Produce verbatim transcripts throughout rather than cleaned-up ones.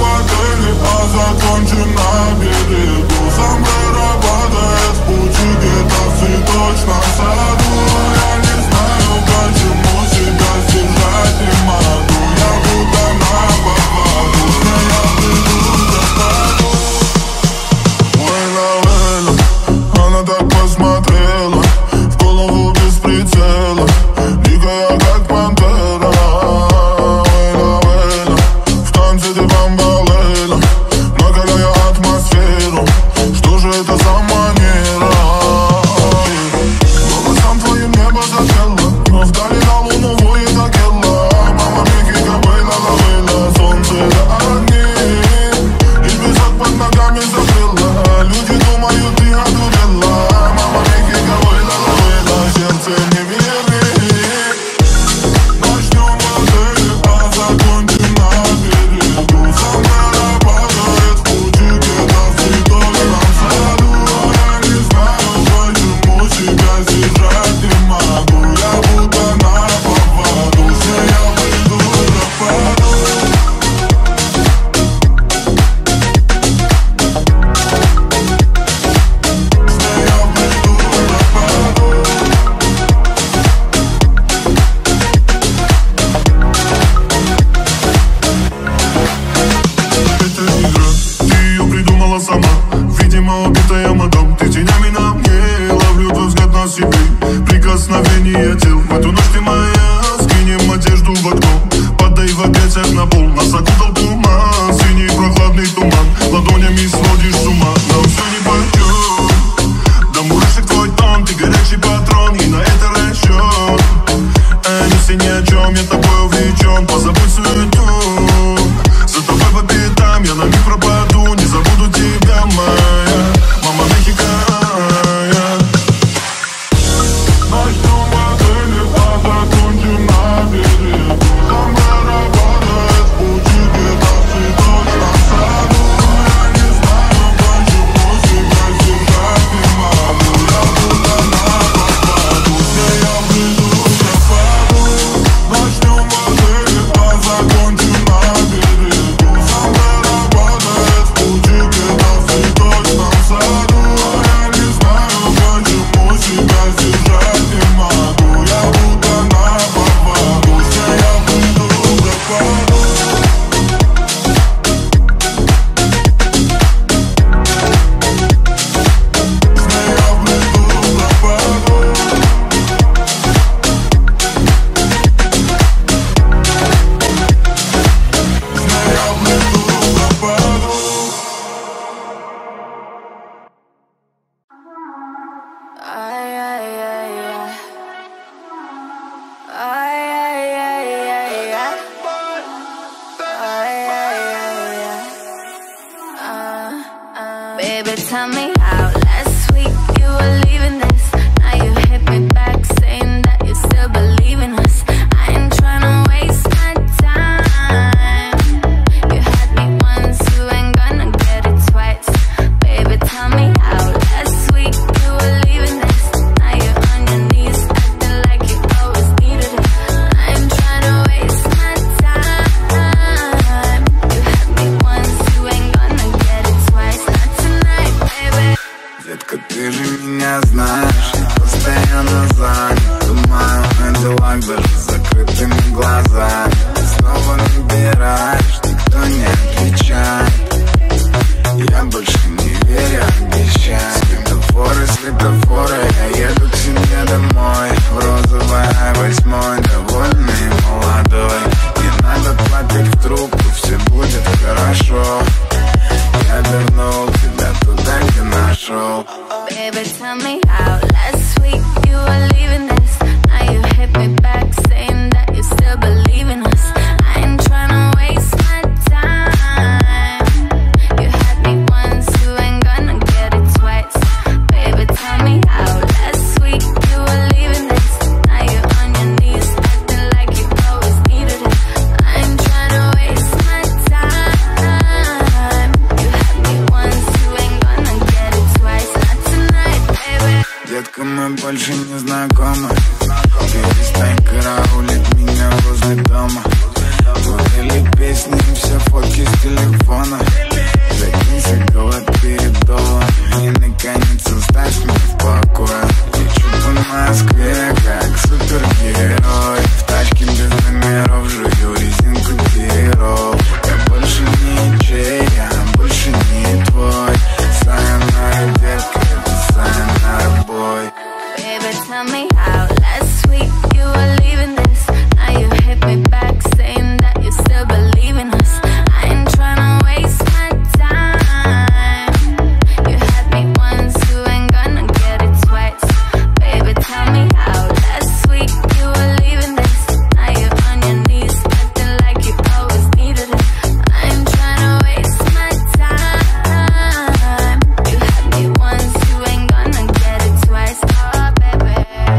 в отеле, а закончим на берегу. Сомбреро падает в пути, где-то в цветочном саду. Я не знаю, почему себя сдержать не могу. Я будто на поводу, но я приду за пару. Вейла, Вейла, она так посмотрела, в голову без прицела, дикая как пантера. Вейла, Вейла, в танце ты бомбалейла, накаляя атмосферу. Что же это за манера? Голосом твоим небо запело, но вдали на луну воет Акелла. Мама Мехико, Вейла, Вейла, солнце до огней, и песок под ногами закрыла. Люди думают, ты одурела. Мама Мехико, Вейла, Вейла, сердце не верит. Начнем в отеле, а закончим на берегу. Сомбреро падает в пути, где-то в цветочном саду. Я не знаю, почему себя сдержать не могу. Я будто на поводу, все я выйду за пару. Это игра, ты ее придумала сама. Видимо, убитая мадам. Ты тенями на мне, ловлю твой взгляд на себе. Прикосновение тел, в эту ночь ты моя. Скинем одежду в окно, падай в объятиях на пол. Нас окутал туман, синий прохладный туман. Ладонями сводишь с ума, нам все не пойдет. Да мурашек твой тон, ты горячий патрон, и на это расчет. Они все ни о чем, я тобой увлечен. Позабудь суету, за тобой по пятам я на миг пропаду. Не забуду тебя, моя Мама Мехико. Начнем в отеле, а закончим на берегу. Сомбреро падает в пути, где-то в цветочном саду. Я не знаю, почему себя сдержать не могу. Я будто на поводу, все я приду за пару. Начнем в отеле, а закончим на берегу. Сомбреро падает в пути, где-то в цветочном саду. Я не знаю, почему себя сдержать не могу. Я будто на поводу, все я приду за пару. Baby, tell me how last week you were leaving this. Now you hit me back saying that you still believe in us. I ain't tryna waste my time. You had me once, you ain't gonna get it twice. Baby, tell me how last week you were leaving this. Now you're on your knees acting like you always needed it. I ain't tryna waste my time. You had me once, you ain't gonna get it twice. Not tonight, baby. Детка, ты же меня знаешь, я постоянно занят. Думаю о делах даже с закрытыми глазами. Ты снова набираешь, никто не отвечает. Я больше не верю обещаниям. Светофоры, светофоры, я еду к себе домой. В розовой ай восьмой, довольный и молодой. Не надо плакать в трубку, все будет хорошо. Я вернул тебя туда, где нашел. Baby, tell me how last week you were leaving this. Now you hit me back saying that you still believe in us. I ain't tryna waste my time. You had me once, you ain't gonna get it twice. Baby, tell me how last week you were leaving this. Now you're on your knees acting like you always needed it. I ain't tryna waste my time. You had me once, you ain't gonna get it twice. Not tonight, baby. Детка, мы больше не знакомы. Перестань караулить меня возле дома. Удали песни, все фотки с телефона. телефона. Закинься, голод передола, и наконец оставь меня в покое. Лечу по Москве, как супергерой. В тачке без номеров жую резинку перов. Я больше не чей, я больше не твой. Сайонара, детка, это сайонара, бой. Baby, tell me how last week you were leaving this. Now you hit me back saying that you still believe in us. I ain't tryna waste my time. You had me once, you ain't gonna get it twice. Baby, tell me how last week you were leaving this. Now you're on your knees, acting like you always needed it. I ain't tryna waste my time. You had me once, you ain't gonna get it twice. Oh, baby.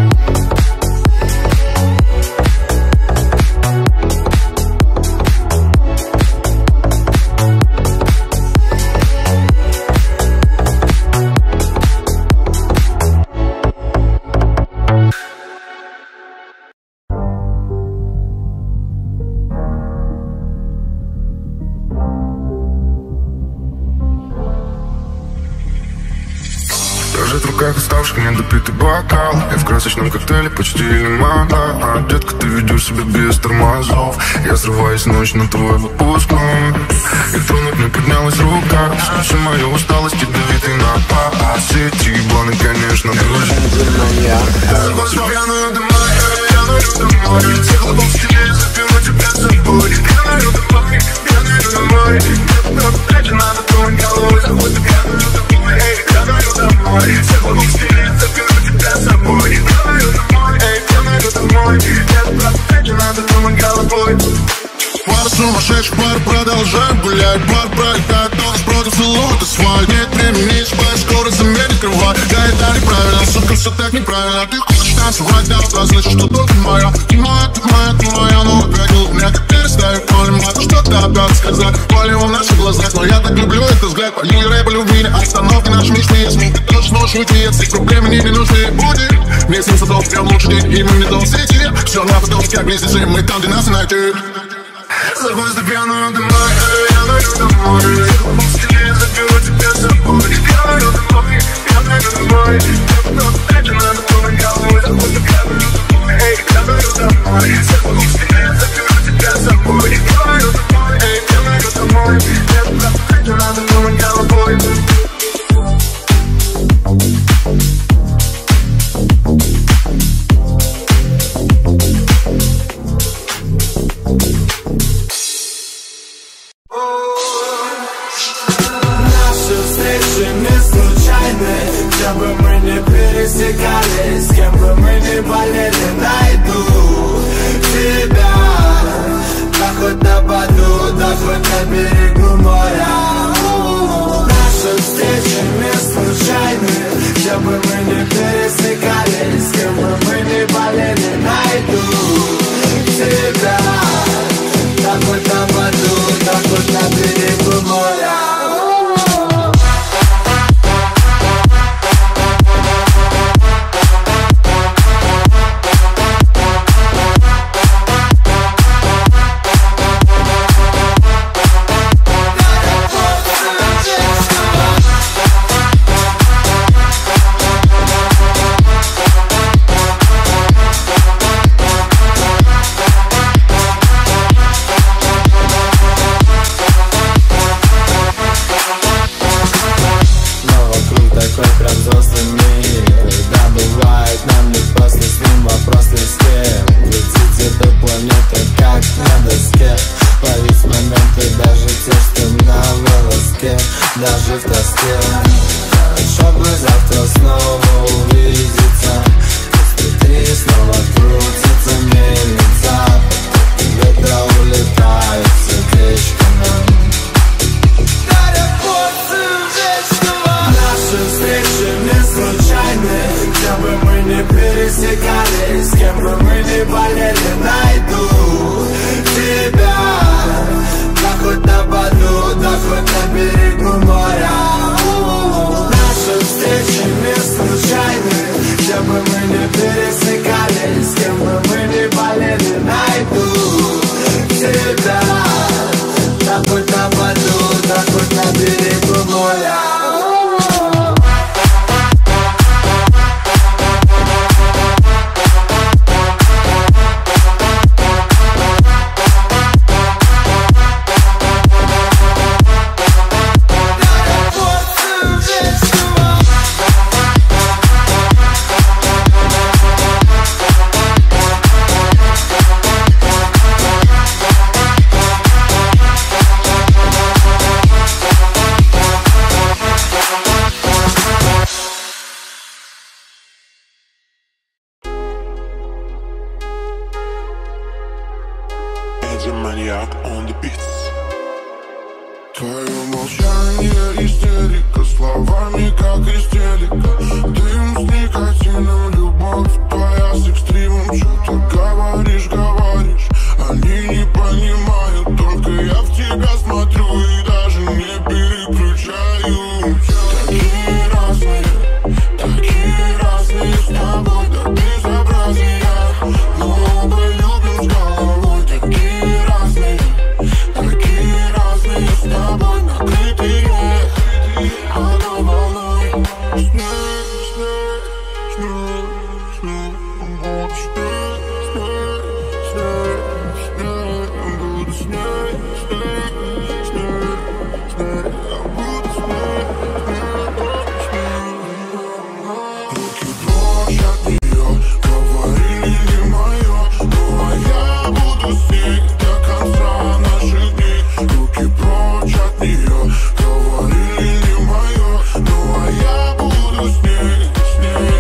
Держит в руках уставших недопитый бокал. Я в красочном коктейле почти лимонада. А, детка, ты ведешь себя без тормозов. Я срываюсь ночь на твой выпускной. И тронуть не поднялась рука. Всю мою усталость ядовитый напад. Сети ебланы, конечно, друзья. Пьяную домой, пьяную домой. Всех лобов в стене, запила тебя с собой. Пьяную домой, пьяную домой. Где-то надо тронуть головой, заходит пьяную домой. Эй, пьяную домой. Всех лобов в стене, запила тебя с собой. Пьяную домой, эй, пьяную домой. Где-то надо тронуть головой. Пар сумасшедших, пар продолжает гулять. Пар пролетает, он против целует асфальт. Нет времени спать, скоро заметит кровать. Да это неправильно, сука, все так неправильно. Ты хочешь танцевать, да, да, значит, что только моя. Ты моя, ты моя, ты моя, но опять у меня как перестает полем. А то что-то опять сказать, полем в наших глазах. Но я так люблю этот взгляд, по линии рэпа любви. Остановки наши мечты, СМИ, ты тоже сможешь уйти. От всех проблем мне не нужны будет. Мне семь садов, прям лучший день, и мы не должны сети. Все на потом, как близнецы, мы там, где нас найти. Забудь за пьяную домой, пьяную домой. В стене запила тебя с собой. Пьяную домой, пьяную домой. Опять же надо тронуть головой, заходит пьяную домой. Эй, пьяную домой. В стене запила тебя с собой. Пьяную домой, эй, пьяную домой. Опять же надо тронуть головой. Где бы мы не пересекались, с кем бы мы не болели, найду тебя. Да хоть на Баду, да хоть на берегу моря. Наши встречи не случайны. Где бы мы не пересекались, с кем бы мы не болели, найду тебя. Да хоть на Баду, да хоть на берегу моря. Даже в тоске, чтобы завтра снова увидеться. Пусть внутри снова крутится мельница. Ветра улетают сердечками. Наши встречи не случайны. Где бы мы не пересекались, с кем бы мы не болели, найду тебя. Да хоть на Баду, да хоть на берегу моря. Наши встречи не случайны. Где бы мы не пересекались, с кем бы словами, как из телека. Дым с никотином, любовь твоя с экстримом. Что ты говоришь, говоришь, они не понимают. Только я в тебя смотрю и даже не переключаю. Такие разные, такие разные с тобой до безобразия. Но оба любим с головой. Такие разные, такие разные с тобой накрытые одной волной. Снег, снег, снег, снег, буду снег, снег, снег, снег, буду снег, снег, снег, снег, буду снег, снег. Руки прочь от нее, говорили не мое, ну а я буду с ней до конца наших дней. Руки прочь от нее, говорили не мое, ну а я буду с ней, с ней.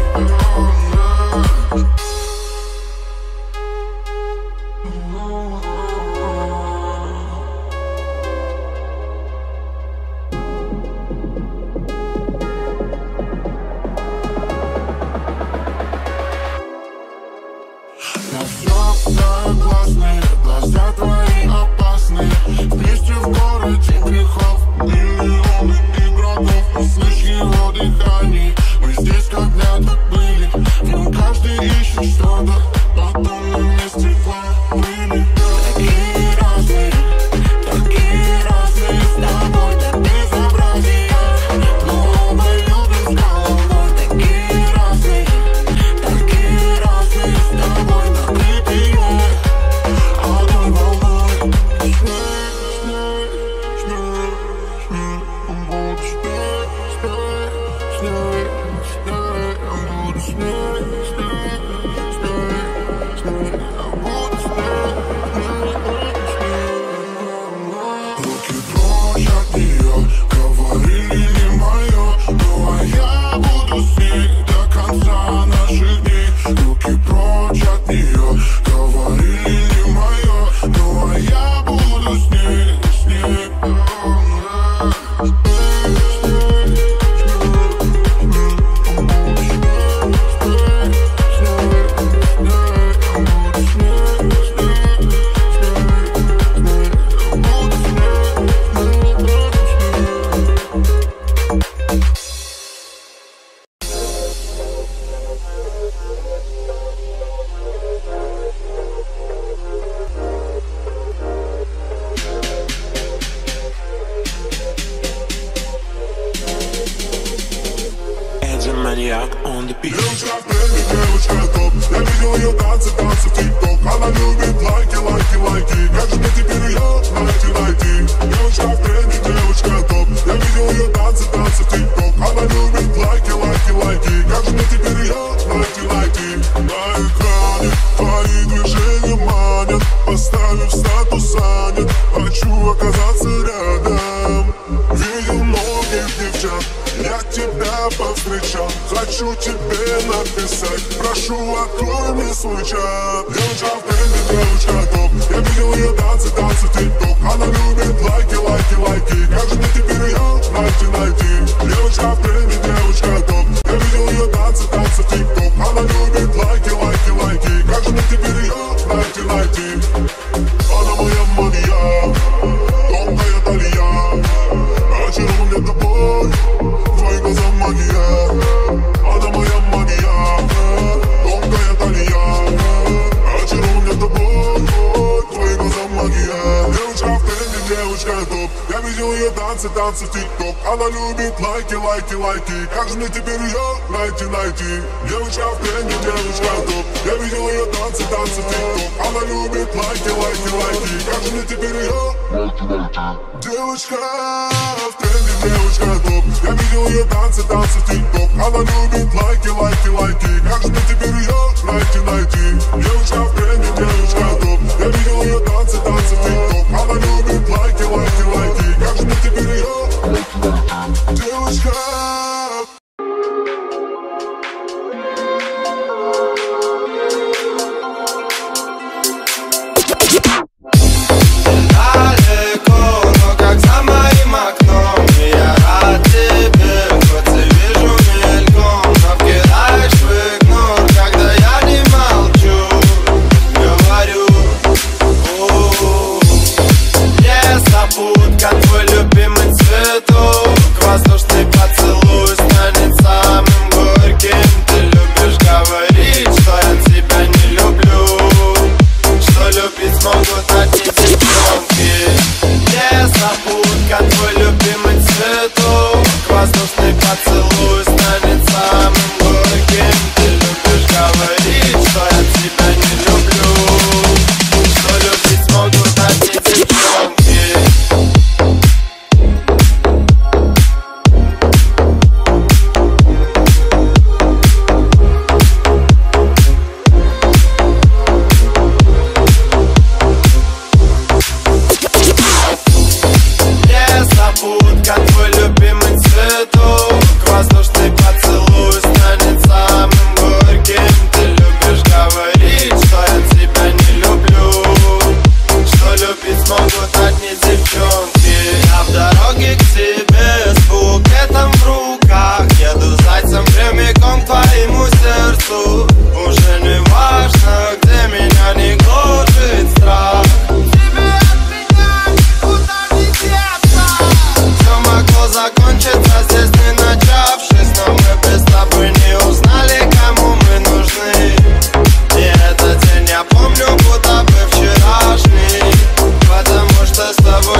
На все согласны, глаза твои опасны. Вместе в городе грехов миллионы игроков. Но слышь его дыхание, мы здесь когда-то были. В нем каждый ищет что-то, потом на месте плыли. Такие разные, такие разные с тобой до безобразия. Но оба любим с головой. Такие разные, такие разные с тобой накрытые одной волной. Снег, снег, снег, снег, буду снег, снег, снег, снег, буду снег, снег, снег, снег, буду снег, снег. Руки прочь от нее, говорили не мое, ну а я буду с ней до конца наших дней. Руки прочь от нее, говорили не мое, ну а я буду с ней, с ней. Девочка в тренде, девочка топ. Я видел ее танцы, танцы в тик-ток. Она любит лайки, лайки, лайки. Как же мне теперь ее найти, найти? Девочка в тренде, девочка топ. Я видел ее танцы, танцы в тик-ток. Она любит лайки, лайки, лайки. Как же мне теперь ее найти, найти? На экране твои движения манят. Поставив статус занят, хочу оказаться рядом. Видел многих девчат, я тебя повстречал. Хочу тебе написать, прошу, открой мне свой чат. Девочка в тренде, девочка топ. Я видел ее танцы, танцы в тик-ток. Она любит лайки, лайки, лайки. Как же мне теперь ее найти, найти? Девочка в тренде, девочка топ. Я видел ее танцы, танцы в тик-ток. Она любит лайки, лайки, лайки. Как же мне теперь ее найти, найти? Она моя мания, тонкая талия. Очарован мне тобой, твои глаза магия. Она моя мания, тонкая талия. Очарован мне тобой, твои глаза магия. Девочка в тренде, девочка топ. Я видел ее танцы, танцы в тик-ток. Она любит лайки, лайки, лайки. Как же мне теперь ее найти, найти? Девочка в тренде, девочка топ. Я видел ее танцы, танцы в тик-ток. Она любит лайки, лайки, лайки. Как же мне теперь ее найти, найти? Девочка в тренде, девочка топ. Я видел ее танцы, танцы в тик-ток. Она любит лайки, лайки, лайки. Как же мне теперь ее найти, найти? Девочка в тренде, девочка топ. Я видел ее танцы, танцы в тик-ток. Она любит лайки, лайки, лайки. Как же мне теперь ее найти, найти? Девочка. Далеко, но как за моим окном, я рад тебе.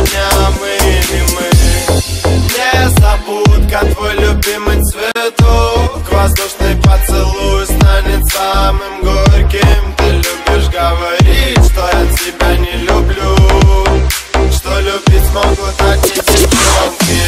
сегодня мы не мы. Незабудка, твой любимый цветок. Воздушный поцелуй станет самым горьким. Ты любишь говорить, что я тебя не люблю, что любить смогут одни девчонки.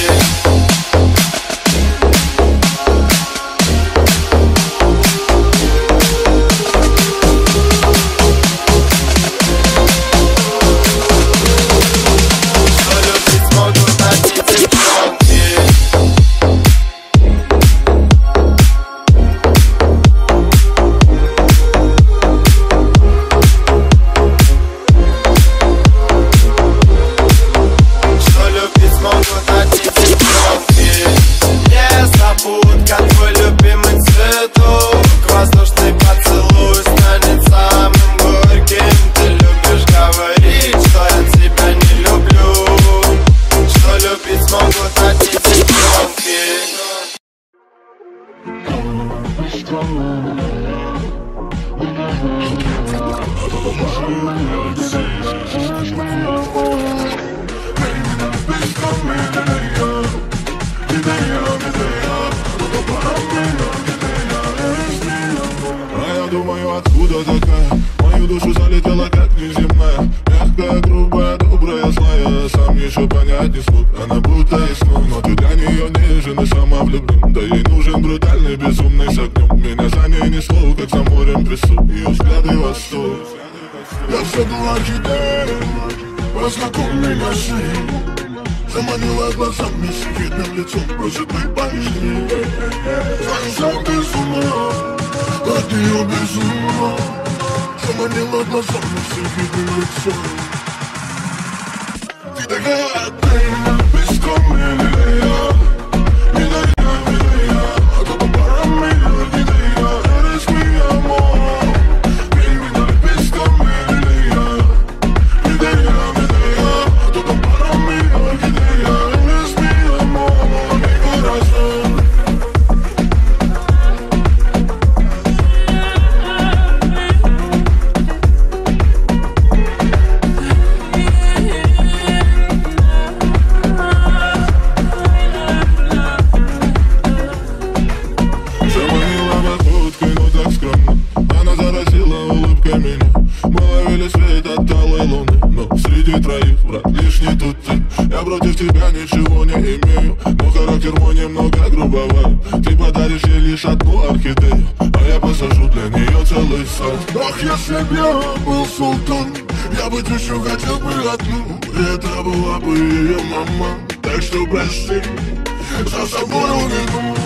Откуда такая? Мою душу залетела как неземная. Мягкая, грубая, добрая, злая. Сам еще понять не смог, она будто и снова. Но ты для нее нежен и сама влюблен. Да ей нужен брутальный, безумный с огнем. Меня за ней несло, как за морем трясу. Ее взгляды восторг. Я саду орхидею, познакомь меня с ней. Заманила глазами, сидетным лицом, просит ты пошли. Знаю, сам без ума, от нее безумно. Заманила глазами, сидетным лицом. Ты такая, ты бесконная лилия. Милая, милая, а то пара милая, милая. Eres mi amor, criminal, бесконная лилия. Милая, милая, а то пара милая, милая. Eres mi amor, mi corazón. Я против тебя ничего не имею, но характер мой немного грубоват. Ты подаришь ей лишь одну орхидею, а я посажу для нее целый сад. Ах, если б я был султан, я бы еще хотел бы одну. Это была бы ее мама, так что прости, за собой уведу.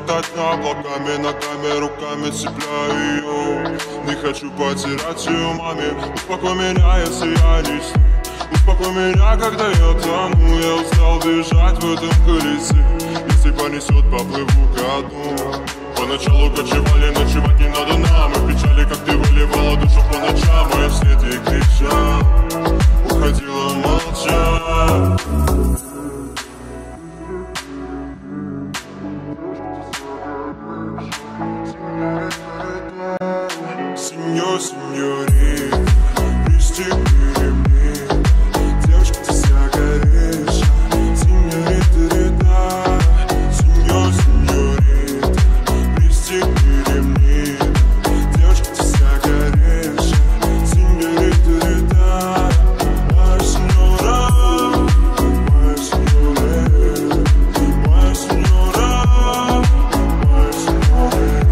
летать облаками, ногами, руками цепляю ее. Не хочу потерять ее маме. Успокой меня, если я не сну. Успокой меня, когда я тону. Я устал бежать в этом колесе. Если понесет, поплыву ко дну. Поначалу кочевали, ночевать не надо нам. И печали, как ты выливала душу по ночам. А я вслед ей кричал, уходила молча. Сеньор, сеньорит, пристегни ремни. Девушка, ты вся горишь. Сеньорита, рита. Сеньор, сеньорит, пристегни ремни. Девушка, ты вся горишь. Сеньорита, рита. Моя сеньора, моя сеньора, моя сеньора, моя сеньора.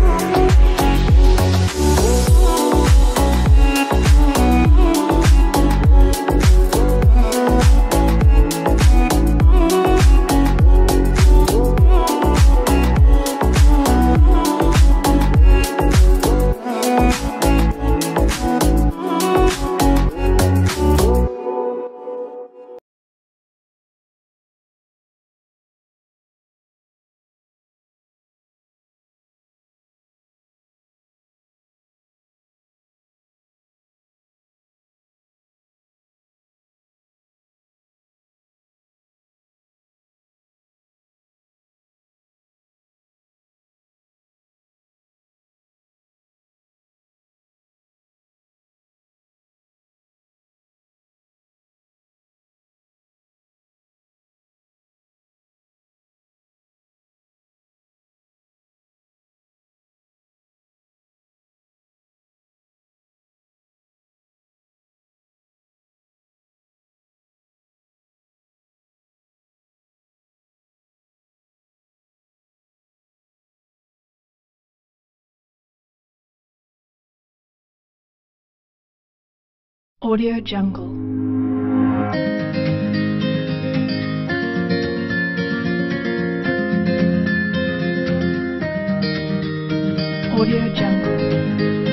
Audio Jungle. Audio Jungle.